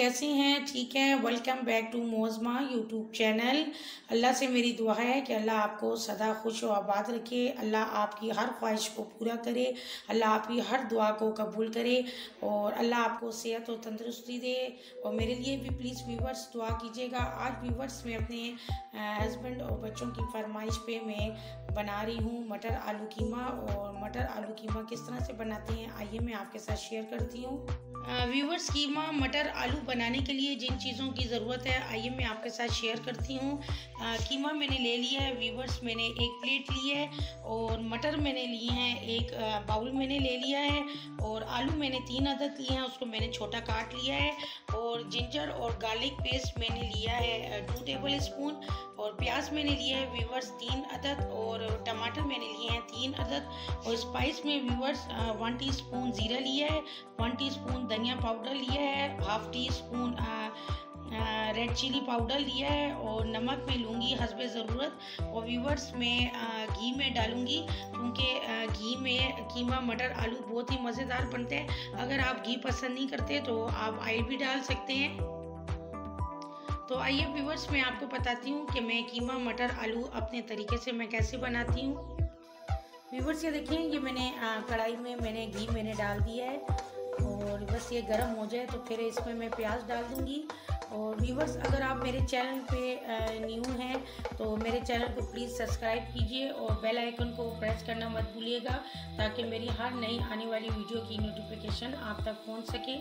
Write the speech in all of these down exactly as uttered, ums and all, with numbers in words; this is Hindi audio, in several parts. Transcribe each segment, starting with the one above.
कैसे हैं? ठीक है। Welcome back to Mozma YouTube channel. Allah से मेरी दुआ है कि अल्लाह आपको सदा खुश व आबाद रखे, अल्लाह आपकी हर ख्वाहिश को पूरा करे, अल्लाह आपकी हर दुआ को कबूल करे और अल्लाह आपको सेहत और तंदुरुस्ती दे। और मेरे लिए भी प्लीज़ व्यूवर्स दुआ कीजिएगा। आज व्यूवर्स मैं अपने हस्बैंड और बच्चों की फरमाइश पे मैं बना रही हूँ मटर आलू कीमा। और मटर आलू कीमा किस तरह से बनाते हैं आइए मैं आपके साथ शेयर करती हूँ। व्यूवर्स कीमा मटर आलू बनाने के लिए जिन चीज़ों की ज़रूरत है आइए मैं आपके साथ शेयर करती हूँ। कीमा मैंने ले लिया है व्यूवर्स, मैंने एक प्लेट ली है और मटर मैंने लिए हैं एक बाउल मैंने ले लिया है और आलू मैंने तीन अदद लिए हैं, उसको मैंने छोटा काट लिया है। और जिंजर और गार्लिक पेस्ट मैंने लिया है टू टेबल स्पून और प्याज मैंने लिया है व्यूवर्स तीन अदद और टमाटर मैंने लिए हैं तीन अदद। और स्पाइस में व्यूवर्स वन टीस्पून ज़ीरा लिया है, वन टीस्पून धनिया पाउडर लिया है, half teaspoon red chilli powder लिया है और नमक मैं लूँगी हस्बे ज़रूरत। और व्यूवर्स मैं घी में डालूँगी क्योंकि घी में कीमा मटर आलू बहुत ही मज़ेदार बनते हैं। अगर आप घी पसंद नहीं करते तो आप ऑयल भी डाल सकते हैं। तो आइए व्यूवर्स मैं आपको बताती हूँ कि मैं कीमा मटर आलू अपने तरीके से मैं कैसे बनाती हूँ। व्यूवर्स ये देखें, ये मैंने कढ़ाई में मैंने घी मैंने डाल दिया है और बस ये गर्म हो जाए तो फिर इसमें मैं प्याज डाल दूँगी। और व्यूवर्स अगर आप मेरे चैनल पे न्यू हैं तो मेरे चैनल को प्लीज़ सब्सक्राइब कीजिए और बेल आइकन को प्रेस करना मत भूलिएगा ताकि मेरी हर नई आने वाली वीडियो की नोटिफिकेशन आप तक पहुंच सके।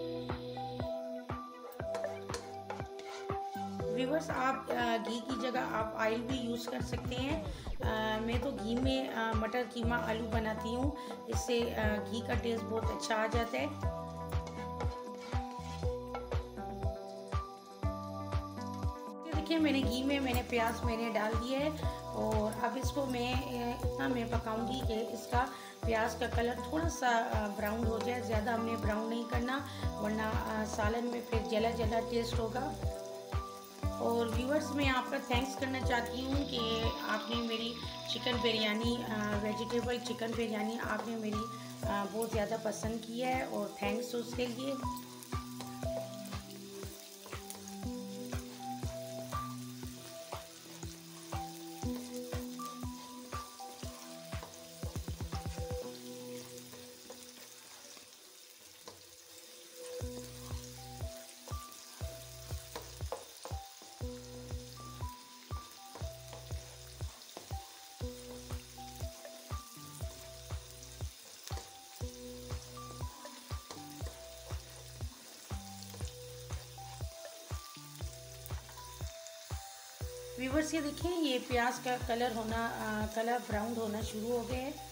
व्यूवर्स आप घी की जगह आप ऑयल भी यूज़ कर सकते हैं। आ, मैं तो घी में आ, मटर कीमा आलू बनाती हूँ, इससे आ, घी का टेस्ट बहुत अच्छा आ जाता है। देखिए मैंने घी में मैंने प्याज मैंने डाल दिया है और अब इसको मैं इतना मैं पकाऊंगी कि इसका प्याज का कलर थोड़ा सा ब्राउन हो जाए। ज़्यादा हमने ब्राउन नहीं करना वरना सालन में फिर जला जला टेस्ट होगा। और व्यूअर्स मैं आपका थैंक्स करना चाहती हूँ कि आपने मेरी chicken biryani vegetable chicken biryani आपने मेरी बहुत ज़्यादा पसंद की है और थैंक्स उसके लिए। व्यूवर्स ये देखिए ये प्याज का कलर होना आ, कलर ब्राउन होना शुरू हो गया है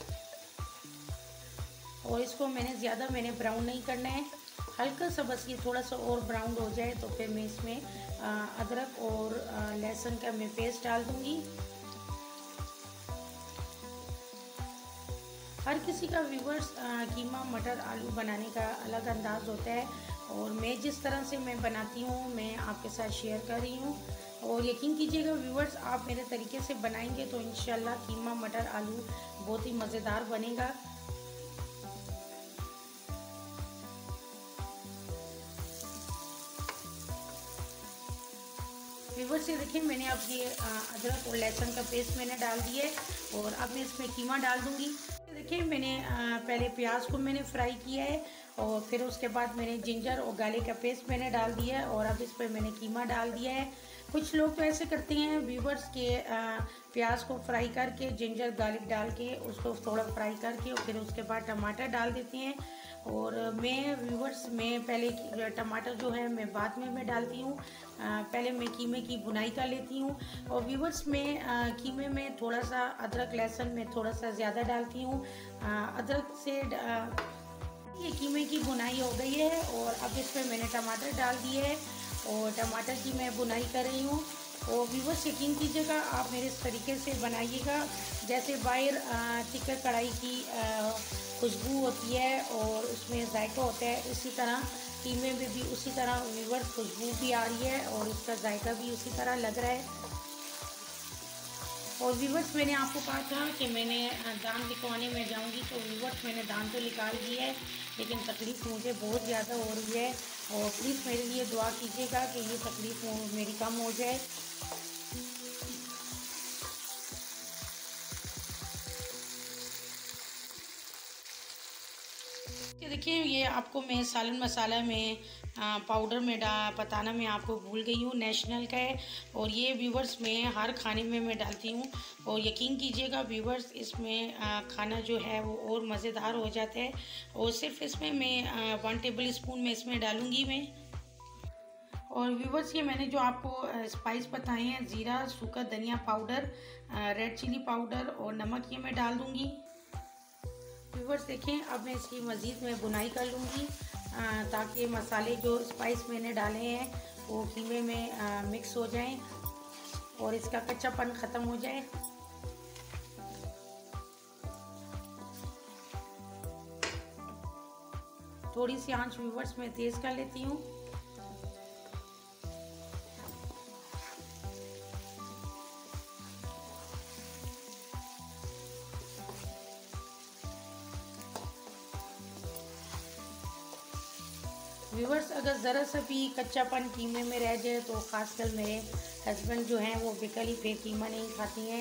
और इसको मैंने ज़्यादा मैंने ब्राउन नहीं करना है, हल्का सा बस ये थोड़ा सा और ब्राउन हो जाए तो फिर मैं इसमें आ, अदरक और लहसुन का मैं पेस्ट डाल दूँगी। हर किसी का व्यूवर्स कीमा मटर आलू बनाने का अलग अंदाज़ होता है और मैं जिस तरह से मैं बनाती हूँ मैं आपके साथ शेयर कर रही हूँ। और यकीन कीजिएगा व्यूवर्स आप मेरे तरीके से बनाएंगे तो इंशाल्लाह कीमा मटर आलू बहुत ही मज़ेदार बनेगा। व्यूवर्स ये देखिए मैंने अब ये अदरक और लहसुन का पेस्ट मैंने डाल दिया है और अब मैं इसमें कीमा डाल दूंगी। देखिए मैंने पहले प्याज को मैंने फ्राई किया है और फिर उसके बाद मैंने जिंजर और गार्लिक का पेस्ट मैंने डाल दिया है और अब इस पर मैंने कीमा डाल दिया है। कुछ लोग तो ऐसे करते हैं व्यूवर्स के प्याज को फ्राई करके जिंजर गार्लिक डाल के उसको थोड़ा फ्राई करके और फिर उसके बाद टमाटर डाल देते हैं। और मैं व्यूवर्स मैं पहले टमाटर जो है मैं बाद में मैं डालती हूँ, पहले मैं कीमे की बुनाई कर लेती हूँ। और व्यूवर्स मैं कीमे में थोड़ा सा अदरक लहसुन में थोड़ा सा ज़्यादा डालती हूँ। अदरक से ये कीमे की बुनाई हो गई है और अब इसमें मैंने टमाटर डाल दिए है और टमाटर की मैं बुनाई कर रही हूँ। और व्यूवर्स यकीन कीजिएगा आप मेरे इस तरीके से बनाइएगा जैसे बाहर चिकन कढ़ाई की खुशबू होती है और उसमें जायका होता है, इसी तरह कीमे में भी उसी तरह व्यूवर्स खुशबू भी आ रही है और इसका जायका भी उसी तरह लग रहा है। और व्यूवर्स मैंने आपको कहा था कि मैंने दाम लिखवाने में जाऊंगी तो व्यूवर्स मैंने दाम तो निकाल दिया है लेकिन तकलीफ़ मुझे बहुत ज़्यादा हो रही है और प्लीज़ मेरे लिए दुआ कीजिएगा कि ये तकलीफ़ मेरी कम हो जाए। ये देखिए, ये आपको मैं सालन मसाला में आ, पाउडर में डा बताना मैं आपको भूल गई हूँ, नेशनल का है और ये व्यूवर्स में हर खाने में मैं डालती हूँ। और यकीन कीजिएगा व्यूवर्स, इसमें आ, खाना जो है वो और मज़ेदार हो जाता है। और सिर्फ इसमें मैं आ, वन टेबल स्पून में इसमें डालूँगी मैं। और व्यूवर्स, ये मैंने जो आपको स्पाइस बताए हैं, ज़ीरा, सूखा धनिया पाउडर, रेड चिली पाउडर और नमक, ये मैं डाल दूँगी। व्यूवर्स देखें, अब मैं इसकी मज़ीद में बुनाई कर लूँगी ताकि मसाले जो स्पाइस मैंने डाले हैं वो कीमे में आ, मिक्स हो जाएं और इसका कच्चापन ख़त्म हो जाए। थोड़ी सी आंच व्यूवर्स मैं तेज़ कर लेती हूँ। व्यूवर्स, अगर ज़रा सा भी कच्चापन कीमे में रह जाए तो ख़ासकर मेरे हस्बैंड जो हैं वो बिकली फिर कीमा नहीं खाती हैं।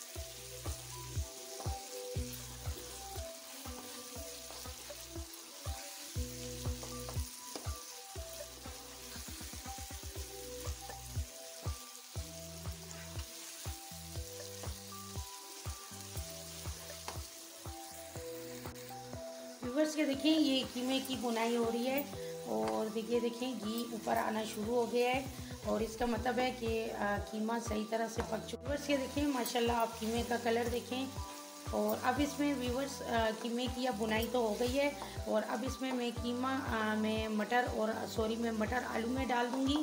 व्यूवर्स के देखिए, ये कीमे की बुनाई हो रही है और देखिए देखें घी ऊपर आना शुरू हो गया है और इसका मतलब है कि कीमा सही तरह से पक चुका है। व्यूवर्स ये देखें, माशाल्लाह आप कीमे का कलर देखें। और अब इसमें व्यूवर्स कीमे की अब बुनाई तो हो गई है और अब इसमें मैं कीमा आ, मैं मटर और सॉरी मैं मटर आलू में डाल दूँगी।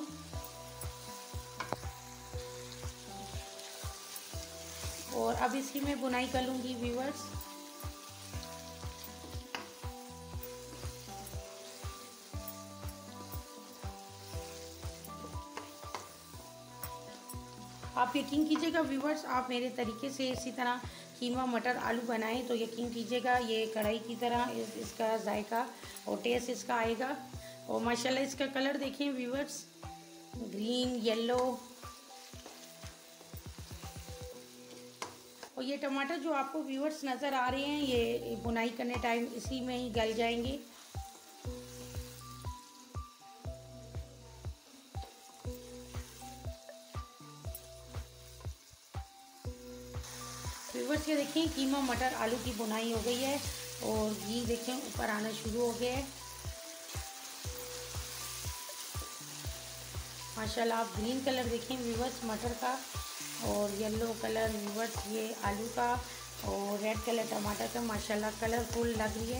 और अब इसकी मैं बुनाई कर लूँगी व्यूवर्स। आप यकीन कीजिएगा व्यूवर्स, आप मेरे तरीके से इसी तरह कीमा मटर आलू बनाएं तो यकीन कीजिएगा ये कढ़ाई की तरह इस, इसका जायका और टेस्ट इसका आएगा। और माशाल्लाह इसका कलर देखें व्यूवर्स, ग्रीन येलो। और ये टमाटर जो आपको व्यूवर्स नज़र आ रहे हैं ये बुनाई करने टाइम इसी में ही गल जाएंगे। व्यूवर्स ये देखें, कीमा मटर आलू की बुनाई हो गई है और घी देखें ऊपर आना शुरू हो गया है। माशाल्लाह आप ग्रीन कलर देखें व्यूवर्स मटर का और येलो कलर व्यूवर्स ये आलू का और रेड कलर टमाटर का। माशाल्लाह कलरफुल लग रही है।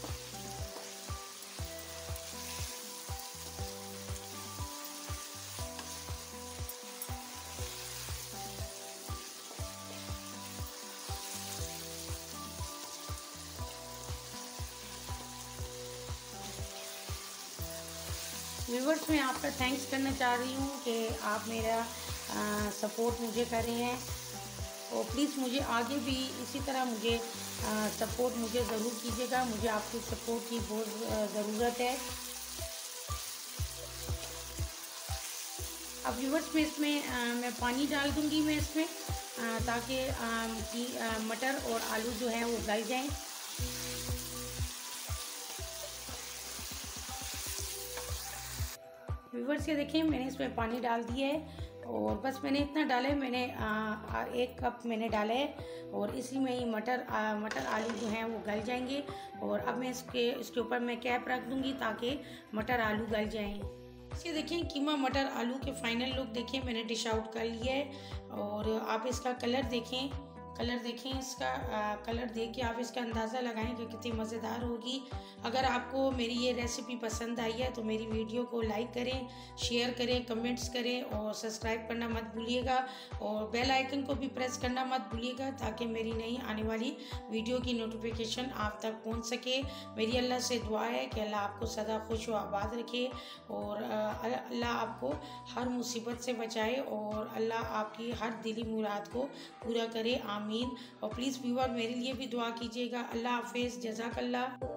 व्यूवर्स मैं आपका थैंक्स करना चाह रही हूँ कि आप मेरा आ, सपोर्ट मुझे कर रहे हैं और प्लीज़ मुझे आगे भी इसी तरह मुझे आ, सपोर्ट मुझे ज़रूर कीजिएगा। मुझे आपकी सपोर्ट की बहुत ज़रूरत है। अब व्यूवर्स में इसमें आ, मैं पानी डाल दूँगी मैं इसमें आ, ताकि कि मटर और आलू जो है वो गल जाएँ। व्यूवर्स ये देखिए, मैंने इसमें पानी डाल दिया है और बस मैंने इतना डाला है, मैंने आ, आ, एक कप मैंने डाला है और इसी में ही मटर आ, मटर आलू जो हैं वो गल जाएंगे। और अब मैं इसके इसके ऊपर मैं कैप रख दूंगी ताकि मटर आलू गल जाएं। ये देखें, कीमा मटर आलू के फाइनल लुक देखें, मैंने डिश आउट कर लिया है और आप इसका कलर देखें, कलर देखें इसका आ, कलर देख के आप इसका अंदाज़ा लगाएं कि कितनी मज़ेदार होगी। अगर आपको मेरी ये रेसिपी पसंद आई है तो मेरी वीडियो को लाइक करें, शेयर करें, कमेंट्स करें और सब्सक्राइब करना मत भूलिएगा और बेल आइकन को भी प्रेस करना मत भूलिएगा ताकि मेरी नई आने वाली वीडियो की नोटिफिकेशन आप तक पहुंच सके। मेरी अल्लाह से दुआ है कि अल्लाह आपको सदा खुश व आबाद रखे और अल्लाह आपको हर मुसीबत से बचाए और अल्लाह आपकी हर दिली मुराद को पूरा करे। आमीन। और प्लीज़ व्यूअर मेरे लिए भी दुआ कीजिएगा। अल्लाह हाफिज़, जज़ाकल्लाह।